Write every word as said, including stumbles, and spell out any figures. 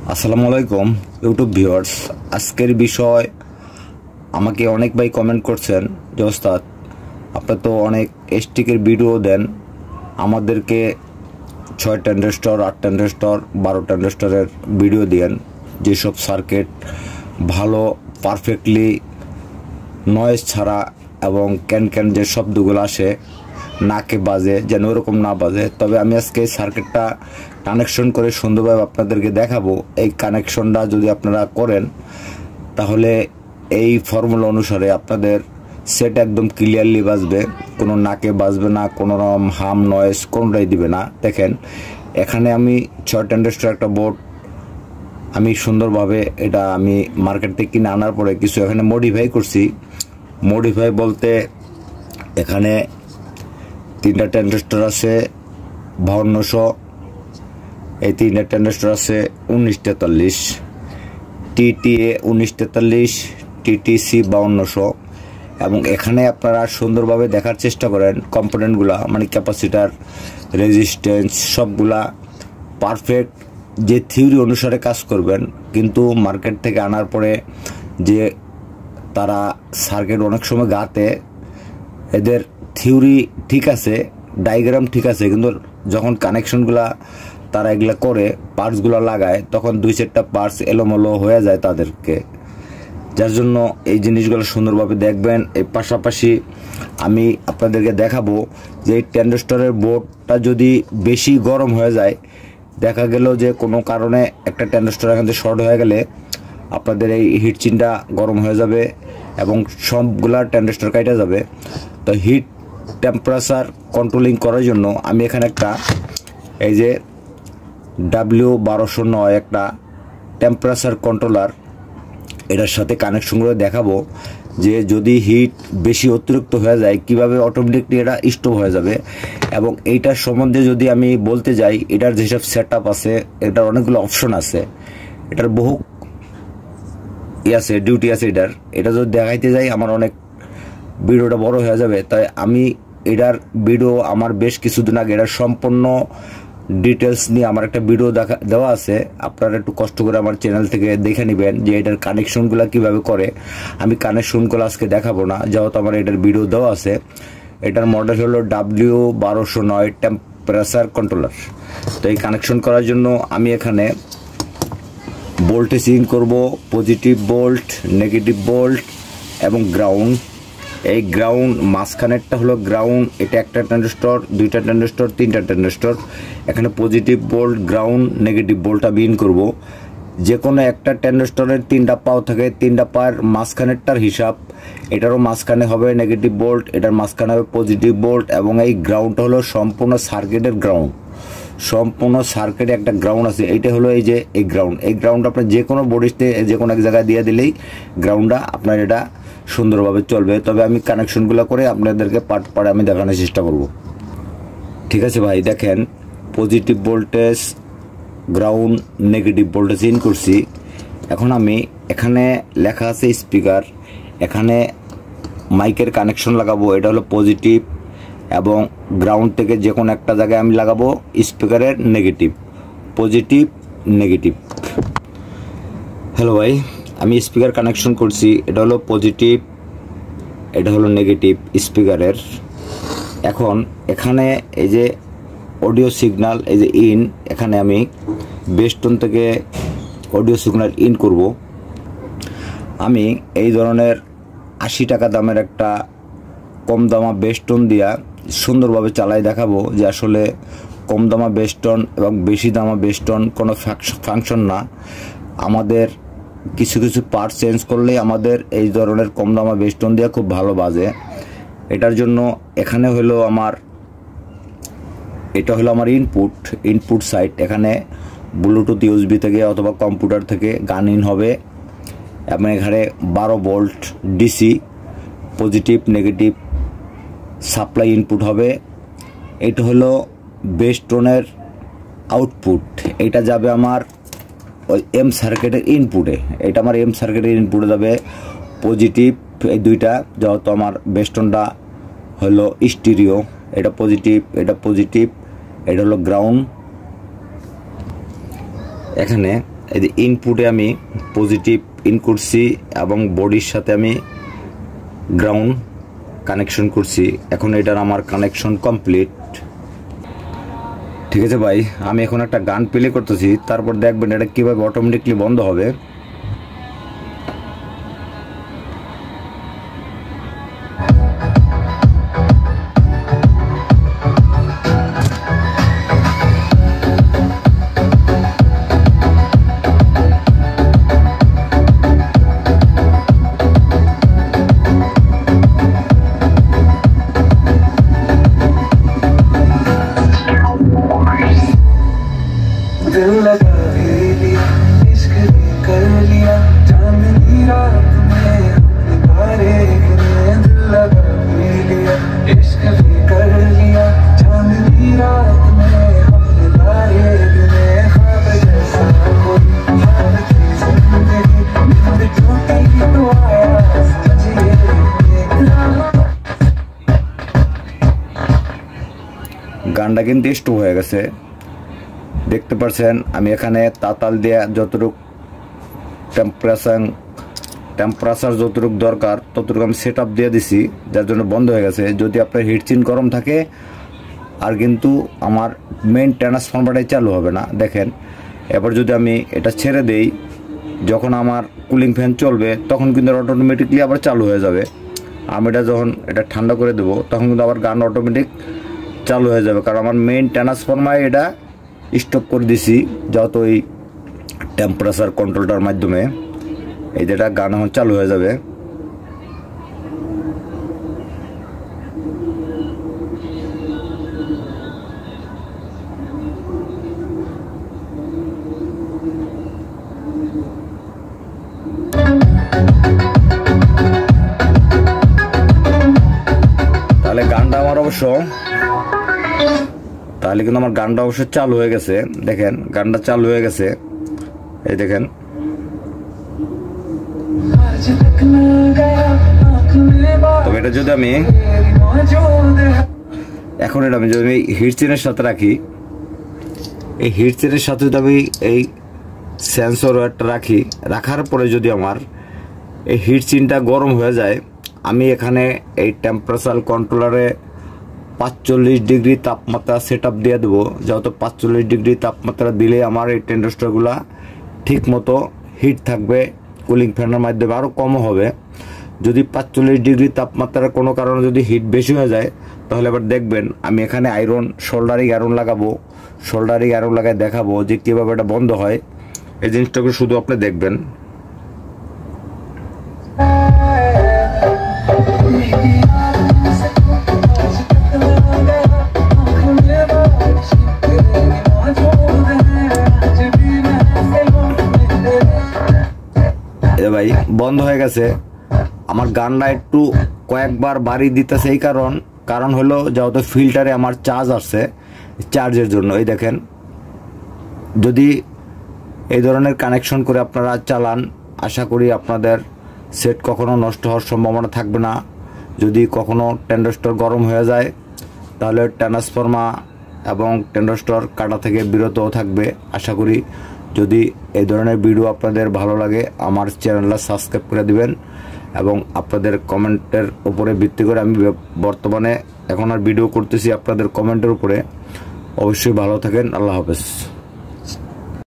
আসসালামু আলাইকুম YouTube viewers. আজকের বিষয় আমাকে অনেক ভাই কমেন্ট করছেন যে ওস্তাদ আপনি তো অনেক এসটিকের ভিডিও দেন, আমাদেরকে ছয় ট্রানজিস্টর, আট ট্রানজিস্টর, বারো ট্রানজিস্টরের ভিডিও দেন, যেসব সার্কিট ভালো পারফেক্টলি নয়েজ ছাড়া এবং ক্যান ক্যান যে শব্দগুলো আসে নাকে বাজে যেন ওরকম না বাজে। তবে আমি আজকে সার্কিটটা কানেকশন করে সুন্দরভাবে আপনাদেরকে দেখাবো। এই কানেকশনটা যদি আপনারা করেন তাহলে এই ফর্মুলা অনুসারে আপনাদের সেট একদম ক্লিয়ারলি বাজবে, কোনো নাকে বাজবে না, কোনো রকম হাম নয়েজ কোনোটাই দিবে না। দেখেন এখানে আমি ছয় ট্রানজিস্টর একটা বোর্ড আমি সুন্দরভাবে এটা আমি মার্কেট থেকে কিনে আনার পরে কিছু এখানে মডিফাই করছি। মডিফাই বলতে এখানে তিনটা ট্রানজিস্টর আছে বাউন্নশো, এই তিনটা ট্রানজিস্টর আছে উনিশ তেতাল্লিশ, টিটিএ উনিশ তেতাল্লিশ, টিটিসি বাউন্নশো। এবং এখানে আপনারা সুন্দরভাবে দেখার চেষ্টা করেন কম্পোনেন্টগুলা, মানে ক্যাপাসিটার, রেজিস্ট্যান্স সবগুলা পারফেক্ট যে থিওরি অনুসারে কাজ করবেন। কিন্তু মার্কেট থেকে আনার পরে যে তারা সার্কিট অনেক সময় গাতে এদের থিওরি ঠিক আছে, ডায়াগ্রাম ঠিক আছে, কিন্তু যখন কানেকশনগুলা তারা এগুলা করে পার্টসগুলো লাগায় তখন দুই চারটা পার্টস এলোমেলো হয়ে যায় তাদেরকে, যার জন্য এই জিনিসগুলো সুন্দরভাবে দেখবেন। এই পাশাপাশি আমি আপনাদেরকে দেখাবো যে এই ট্রানজিস্টরের বোর্ডটা যদি বেশি গরম হয়ে যায়, দেখা গেল যে কোনো কারণে একটা ট্রানজিস্টর এখান থেকে শর্ট হয়ে গেলে আপনাদের এই হিট চিনটা গরম হয়ে যাবে এবং সবগুলা ট্রানজিস্টর কাটা যাবে। তো হিট টেম্পারেচার কন্ট্রোলিং করার জন্য আমি এখানে একটা এই যে ডাব্লিউ বারোশো নয় একটা টেম্পারেচার কন্ট্রোলার এটার সাথে কানেকশন করে দেখাবো যে যদি হিট বেশি অতিরিক্ত হয়ে যায় কিভাবে অটোমেটিকলি এটা স্টপ হয়ে যাবে। এবং এইটার সম্বন্ধে যদি আমি বলতে যাই, এটার যেসব সেট আপ আছে, এটার অনেকগুলো অপশন আছে, এটার বহু ই আছে, ডিউটি আছে এটার। এটা যদি দেখাইতে যাই আমার অনেক ভিডিওটা বড় হয়ে যাবে, তাই আমি এটার ভিডিও আমার বেশ কিছুদিন আগে এটার সম্পূর্ণ ডিটেলস নিয়ে আমার একটা ভিডিও দেখা দেওয়া আছে, আপনারা একটু কষ্ট করে আমার চ্যানেল থেকে দেখে নেবেন যে এটার কানেকশনগুলো কিভাবে করে। আমি কানেকশনগুলো আজকে দেখাবো না, যেহেতু আমার এটার ভিডিও দেওয়া আছে। এটার মডেল হলো ডাব্লিউ বারোশো নয় টেম্পারেচার কন্ট্রোলার। তো এই কানেকশন করার জন্য আমি এখানে ভোল্টেজ ইন করব, পজিটিভ ভোল্ট, নেগেটিভ ভোল্ট এবং গ্রাউন্ড। এই গ্রাউন্ড মাঝখানেরটা হলো গ্রাউন্ড, এটা একটা ট্রানজিস্টর, দুইটা ট্রানজিস্টর, তিনটা ট্রানজিস্টর। এখানে positive volt, ground, negative volt আমি ইন করব। যে কোনো একটা ট্রানজিস্টরের তিনটা পাও থাকে, তিনটা পায়ের মাঝখানেরটার হিসাব এটারও মাঝখানে হবে নেগেটিভ ভোল্ট, এটার মাঝখানে হবে পজিটিভ ভোল্ট। এবং এই গ্রাউন্ডটা হলো সম্পূর্ণ সার্কিটের গ্রাউন্ড, সম্পূর্ণ সার্কিটে একটা গ্রাউন্ড আছে। এইটা হলো এই যে এই গ্রাউন্ড, এই গ্রাউন্ড আপনার যে কোনো বডিতে যে কোনো এক জায়গায় দিয়ে দিলেই গ্রাউন্ডটা আপনার এটা সুন্দরভাবে চলবে। তবে আমি কানেকশনগুলো করে আপনাদেরকে পার্ট পার্ট আমি দেখানোর চেষ্টা করব। ঠিক আছে ভাই, দেখেন positive voltage, ground, negative voltage in করছি। এখন আমি এখানে লেখা আছে স্পিকার, এখানে মাইকের কানেকশন লাগাবো। এটা হলো পজিটিভ এবং গ্রাউন্ড থেকে যে কোনো একটা জায়গায় আমি লাগাবো স্পিকারের নেগেটিভ, পজিটিভ নেগেটিভ। হ্যালো ভাই, আমি স্পিকার কানেকশন করছি, এটা হলো পজিটিভ, এটা হলো নেগেটিভ স্পিকারের। এখন এখানে এই যে অডিও সিগন্যাল, এই যে ইন, এখানে আমি বেস্টন থেকে অডিও সিগন্যাল ইন করব। আমি এই ধরনের আশি টাকা দামের একটা কম দামা বেস্টন দিয়া সুন্দরভাবে চালাই দেখাবো যে আসলে কম দামা বেস্টন এবং বেশি দামা বেস্টন কোনো ফাংশন না। আমাদের কিছু কিছু পার্ট চেঞ্জ করলে আমাদের এই ধরনের কম দামা বেস্টন দিয়ে খুব ভালো বাজে। এটার জন্য এখানে হলো আমার, এটা হলো আমার ইনপুট, ইনপুট সাইড। এখানে ব্লুটুথ ইউএসবি থেকে অথবা কম্পিউটার থেকে গান ইন হবে এবং এখানে বারো volt DC positive negative supply input হবে। এটা হলো বেস্টনের আউটপুট, এটা যাবে আমার ওই এম সার্কিটের ইনপুটে। এটা আমার এম সার্কিটের ইনপুটে যাবে পজিটিভ, এই দুইটা, যেহেতু আমার বেস্টনটা হলো স্টিরিও। এটা পজিটিভ, এটা পজিটিভ, এটা হলো গ্রাউন্ড। এখানে এই যে ইনপুটে আমি পজিটিভ ইন করছি এবং বডির সাথে আমি গ্রাউন্ড কানেকশন করছি। এখন এটার আমার কানেকশন কমপ্লিট। ঠিক আছে ভাই, আমি এখন একটা গান প্লে করতেছি, তারপর দেখবেন এটা কীভাবে অটোমেটিকলি বন্ধ হবে। दिल लगा भी लिया, इश्क भी कर लिया, चांदनी रात में अपने तारे गिने। दिल लगा भी लिया, इश्क भी कर लिया, चांदनी रात में अपने तारे गिने। ख्वाब जैसा कोई ख्वाब थी जिंदगी, नींद टूटी तो आया समझिए। গানটা কিন্তু স্টপ হয়ে গেছে, দেখতে পাচ্ছেন। আমি এখানে তাতাল দিয়ে যতটুক টেম্পারেচার টেম্পারেচার যতটুক দরকার ততটুকু আমি সেট আপ দিয়ে দিছি, যার জন্য বন্ধ হয়ে গেছে। যদি আপনার হিটচিন গরম থাকে আর কিন্তু আমার মেইন ট্রান্সফরমারটাই চালু হবে না। দেখেন, এবার যদি আমি এটা ছেড়ে দেই, যখন আমার কুলিং ফ্যান চলবে তখন কিন্তু অটোমেটিকলি আবার চালু হয়ে যাবে। আমি এটা যখন এটা ঠান্ডা করে দেবো তখন কিন্তু আবার গান অটোমেটিক চালু হয়ে যাবে, কারণ আমার মেইন ট্রান্সফরমার এটা স্টপ করে দিছি যত এই টেম্পারেচার কন্ট্রোলটার মাধ্যমে। এই যেটা গান এখন চালু হয়ে যাবে। তাহলে গানটা আমার অবশ্য তাহলে কিন্তু আমার গানটা অবশ্যই চালু হয়ে গেছে। দেখেন, গানটা চালু হয়ে গেছে, এই দেখেন। তবে এটা যদি আমি এখন এটা আমি যদি হিটচিনের সাথে রাখি, এই হিটচিনের সাথে যদি আমি এই সেন্সর ওয়্যারটা রাখি, রাখার পরে যদি আমার এই হিটচিনটা গরম হয়ে যায়, আমি এখানে এই টেম্পারেচার কন্ট্রোলারে পাঁচচল্লিশ ডিগ্রি তাপমাত্রা সেট আপ দিয়ে দেবো। যেহেতু পাঁচচল্লিশ ডিগ্রি তাপমাত্রা দিলে আমার এই টেন্ডারস্টারগুলো ঠিক মতো হিট থাকবে, কুলিং ফ্যানের মাধ্যমে আরও কমও হবে। যদি পাঁচচল্লিশ ডিগ্রি তাপমাত্রার কোনো কারণে যদি হিট বেশি হয়ে যায়, তাহলে আবার দেখবেন আমি এখানে আয়রন সোল্ডারিং আয়রন লাগাবো, সোল্ডারিং আয়রন লাগায় দেখাবো যে কীভাবে এটা বন্ধ হয়। এই জিনিসটাকে শুধু আপনি দেখবেন। ভাই বন্ধ হয়ে গেছে। আমার গানটা একটু কয়েকবার বাড়ি দিতেছে, এই কারণ কারণ হলো যেহেতু ফিল্টারে আমার চার্জ আসছে, চার্জের জন্য। এই দেখেন, যদি এই ধরনের কানেকশন করে আপনারা চালান, আশা করি আপনাদের সেট কখনো নষ্ট হওয়ার সম্ভাবনা থাকবে না। যদি কখনো টেন্ডারস্টর গরম হয়ে যায়, তাহলে ট্রান্সফরমার এবং টেন্ডারস্টর কাটা থেকে বিরত থাকবে। আশা করি যদি এই ধরনের ভিডিও আপনাদের ভালো লাগে, আমার চ্যানেলটা সাবস্ক্রাইব করে দিবেন এবং আপনাদের কমেন্টের উপরে ভিত্তি করে আমি বর্তমানে এখন আর ভিডিও করতেছি আপনাদের কমেন্টের উপরে। অবশ্যই ভালো থাকেন। আল্লাহ হাফেজ।